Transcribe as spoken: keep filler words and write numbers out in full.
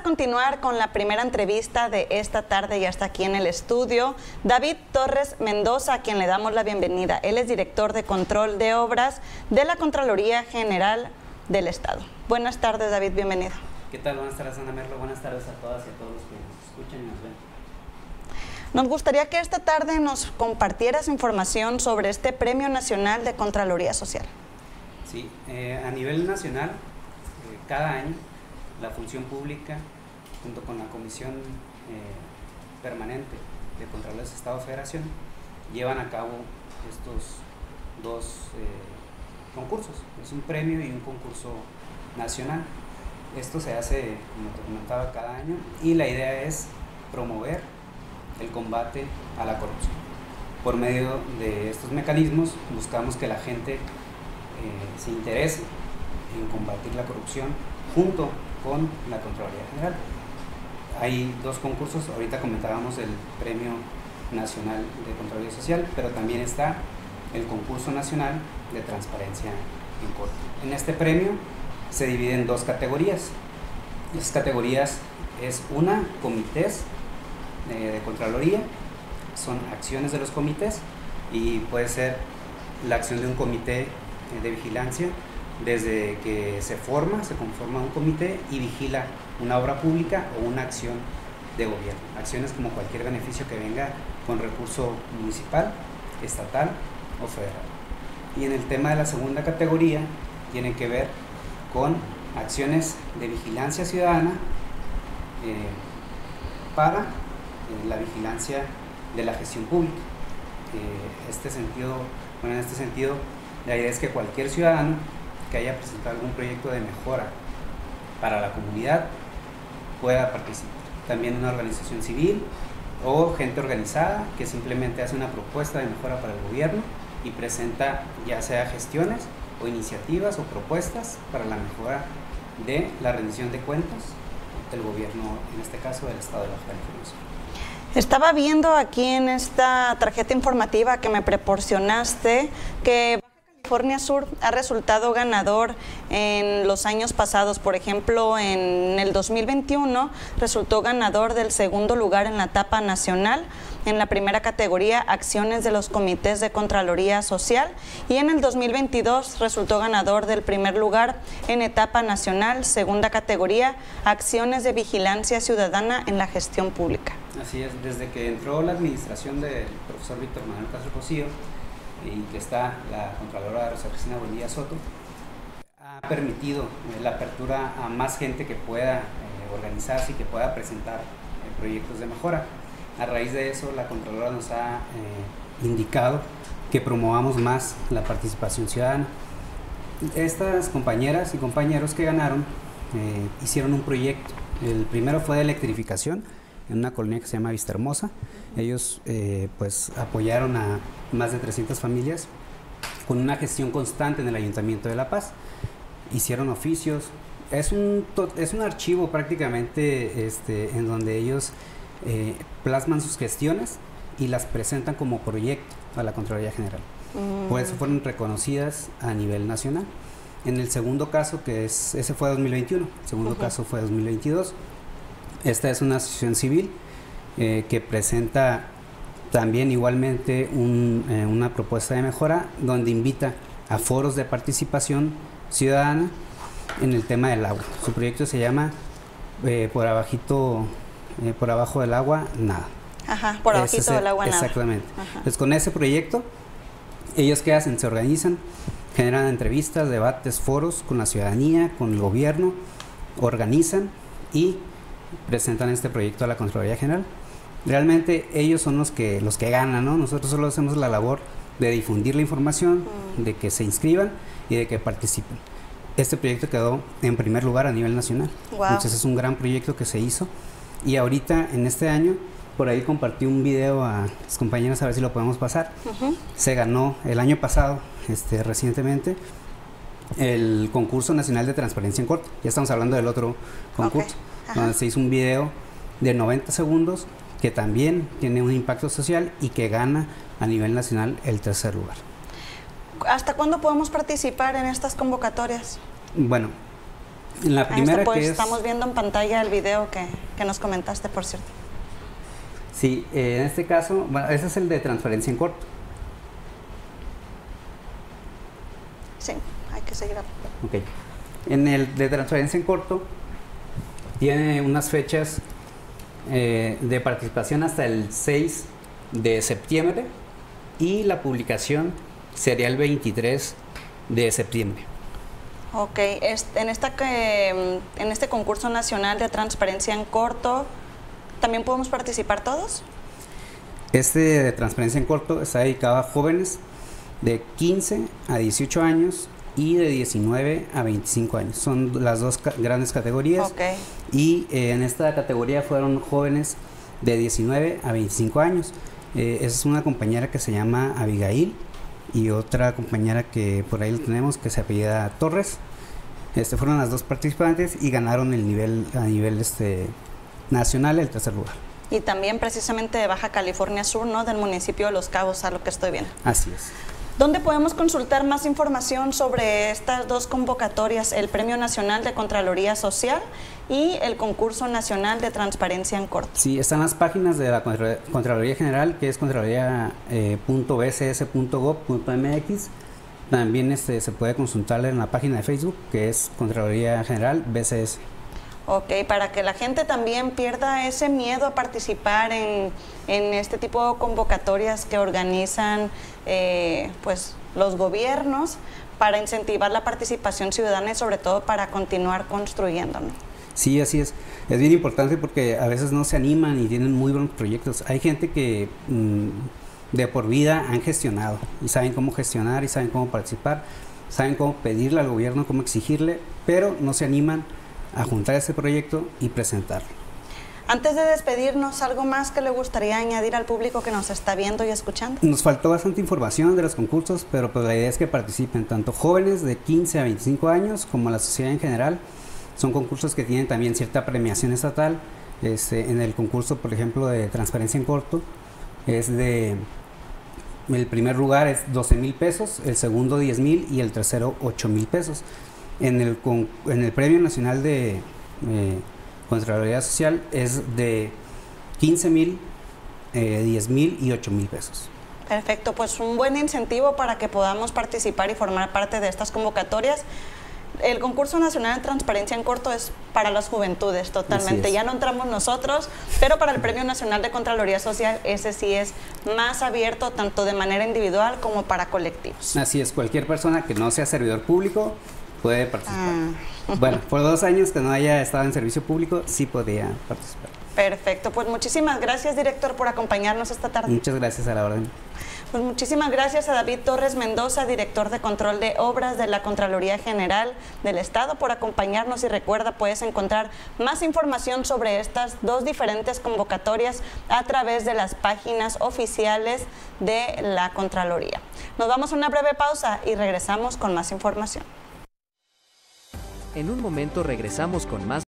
a continuar con la primera entrevista de esta tarde y hasta aquí en el estudio. David Torres Mendoza, a quien le damos la bienvenida. Él es director de control de obras de la Contraloría General del Estado. Buenas tardes, David, bienvenido. ¿Qué tal? Buenas tardes, Ana Merlo. Buenas tardes a todas y a todos los que nos escuchan y nos ven. Nos gustaría que esta tarde nos compartieras información sobre este Premio Nacional de Contraloría Social. Sí, eh, a nivel nacional, eh, cada año, la Función Pública, junto con la Comisión eh, Permanente de Contralores de Estado Federación, llevan a cabo estos dos eh, concursos. Es un premio y un concurso nacional. Esto se hace, como te comentaba, cada año, y la idea es promover el combate a la corrupción. Por medio de estos mecanismos buscamos que la gente eh, se interese en combatir la corrupción junto con la Contraloría General. Hay dos concursos, ahorita comentábamos el Premio Nacional de Contraloría Social, pero también está el Concurso Nacional de Transparencia en Corte. En este premio se divide en dos categorías. Las categorías es una, comités de Contraloría, son acciones de los comités, y puede ser la acción de un comité de vigilancia desde que se forma, se conforma un comité y vigila una obra pública o una acción de gobierno. Acciones como cualquier beneficio que venga con recurso municipal, estatal o federal. Y en el tema de la segunda categoría tiene que ver con acciones de vigilancia ciudadana eh, para la vigilancia de la gestión pública. Eh, este sentido, bueno, en este sentido, la idea es que cualquier ciudadano que haya presentado algún proyecto de mejora para la comunidad pueda participar. También una organización civil o gente organizada que simplemente hace una propuesta de mejora para el gobierno y presenta ya sea gestiones o iniciativas o propuestas para la mejora de la rendición de cuentas del gobierno, en este caso del Estado de Baja California. Estaba viendo aquí en esta tarjeta informativa que me proporcionaste que Baja California Sur ha resultado ganador en los años pasados. Por ejemplo, en el dos mil veintiuno resultó ganador del segundo lugar en la etapa nacional, en la primera categoría acciones de los comités de Contraloría Social, y en el dos mil veintidós resultó ganador del primer lugar en etapa nacional, segunda categoría acciones de vigilancia ciudadana en la gestión pública. Así es, desde que entró la administración del profesor Víctor Manuel Castro Cosío y que está la Contralora Rosa Cristina Buendía Soto, ha permitido la apertura a más gente que pueda eh, organizarse y que pueda presentar eh, proyectos de mejora. A raíz de eso, la Contralora nos ha eh, indicado que promovamos más la participación ciudadana. Estas compañeras y compañeros que ganaron eh, hicieron un proyecto. El primero fue de electrificación en una colonia que se llama Vista Hermosa. Ellos eh, pues apoyaron a más de trescientas familias con una gestión constante en el Ayuntamiento de La Paz. Hicieron oficios. Es un, es un archivo prácticamente este, en donde ellos eh, plasman sus gestiones y las presentan como proyecto a la Contraloría General. Mm. Por eso fueron reconocidas a nivel nacional. En el segundo caso, que es, ese fue dos mil veintiuno, el segundo uh-huh. caso fue dos mil veintidós. Esta es una asociación civil eh, que presenta también igualmente un, eh, una propuesta de mejora donde invita a foros de participación ciudadana en el tema del agua. Su proyecto se llama eh, por abajito, eh, por abajo del agua, nada. Ajá, por abajito Ese, del agua, nada. Exactamente. Entonces, con ese proyecto, ellos ¿qué hacen? Se organizan, generan entrevistas, debates, foros con la ciudadanía, con el gobierno, organizan y presentan este proyecto a la Contraloría General. Realmente ellos son los que los que ganan, ¿no? Nosotros solo hacemos la labor de difundir la información, mm. de que se inscriban y de que participen. Este proyecto quedó en primer lugar a nivel nacional. Wow. Entonces es un gran proyecto que se hizo, y ahorita en este año por ahí compartí un video a las compañeras a ver si lo podemos pasar. Uh-huh. Se ganó el año pasado, este, recientemente, el Concurso Nacional de Transparencia en Corte. Ya estamos hablando del otro concurso. Okay. Donde se hizo un video de noventa segundos que también tiene un impacto social y que gana a nivel nacional el tercer lugar. ¿Hasta cuándo podemos participar en estas convocatorias? Bueno, En la primera, pues, que es... estamos viendo en pantalla el video que, que nos comentaste, por cierto. Sí, eh, en este caso, bueno, ese es el de transferencia en corto. Sí, hay que seguir. Ok. En el de transferencia en corto, tiene unas fechas eh, de participación hasta el seis de septiembre y la publicación sería el veintitrés de septiembre. Ok, en, esta que, en este concurso nacional de transparencia en corto, ¿también podemos participar todos? Este de transparencia en corto está dedicado a jóvenes de quince a dieciocho años y de diecinueve a veinticinco años. Son las dos ca grandes categorías. Okay. Y eh, en esta categoría fueron jóvenes de diecinueve a veinticinco años. Eh, es una compañera que se llama Abigail y otra compañera que por ahí lo tenemos que se apellida Torres. Este fueron las dos participantes y ganaron el nivel a nivel este nacional el tercer lugar. Y también precisamente de Baja California Sur, ¿no? Del municipio de Los Cabos, a lo que estoy viendo. Así es. ¿Dónde podemos consultar más información sobre estas dos convocatorias, el Premio Nacional de Contraloría Social y el Concurso Nacional de Transparencia en Corto? Sí, están las páginas de la Contraloría General, que es contraloría punto b c s punto gov punto m x. También este, se puede consultarle en la página de Facebook, que es Contraloría General B C S. Ok, para que la gente también pierda ese miedo a participar en, en este tipo de convocatorias que organizan eh, pues, los gobiernos para incentivar la participación ciudadana y sobre todo para continuar construyendo, ¿no? Sí, así es. Es bien importante porque a veces no se animan y tienen muy buenos proyectos. Hay gente que mmm, de por vida han gestionado y saben cómo gestionar y saben cómo participar, saben cómo pedirle al gobierno, cómo exigirle, pero no se animan a juntar ese proyecto y presentarlo. Antes de despedirnos, ¿algo más que le gustaría añadir al público que nos está viendo y escuchando? Nos faltó bastante información de los concursos, pero pues la idea es que participen tanto jóvenes de quince a veinticinco años como la sociedad en general. Son concursos que tienen también cierta premiación estatal. Este, en el concurso, por ejemplo, de transparencia en corto, es de... el primer lugar es doce mil pesos, el segundo diez mil y el tercero ocho mil pesos. En el, en el Premio Nacional de eh, Contraloría Social es de quince mil, eh, diez mil y ocho mil pesos. Perfecto, pues un buen incentivo para que podamos participar y formar parte de estas convocatorias. El concurso nacional de transparencia en corto es para las juventudes totalmente, ya no entramos nosotros, pero para el Premio Nacional de Contraloría Social ese sí es más abierto tanto de manera individual como para colectivos. Así es, cualquier persona que no sea servidor público puede participar. Ah. Bueno, por dos años que no haya estado en servicio público, sí podía participar. Perfecto, pues muchísimas gracias, director, por acompañarnos esta tarde. Muchas gracias, a la orden. Pues muchísimas gracias a David Torres Mendoza, director de Control de Obras de la Contraloría General del Estado, por acompañarnos. Y recuerda, puedes encontrar más información sobre estas dos diferentes convocatorias a través de las páginas oficiales de la Contraloría. Nos vamos a una breve pausa y regresamos con más información. En un momento regresamos con más